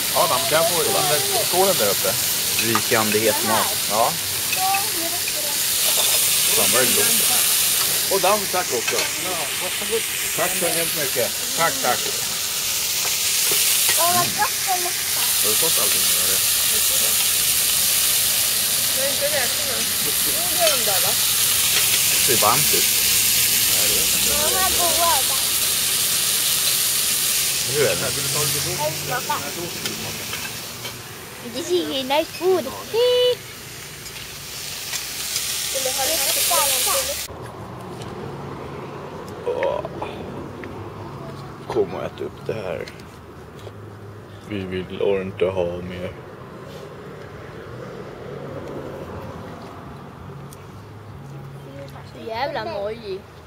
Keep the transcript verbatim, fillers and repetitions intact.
Adam, kan jag få den där skålen där uppe? Rykande het mat. Ja. Fan vad det låter. Och damm, tack också. Ja, varsågod. Tack så hemskt mycket. Tack, tack. Mm. Har du fått allting med det? Det är inte räkna. Nu är de där, va? Det ser varmt ut. Hur är det? This is nice food. Åh. Kom och ät upp det här. Vi vill inte ha mer. Så jävla nojig.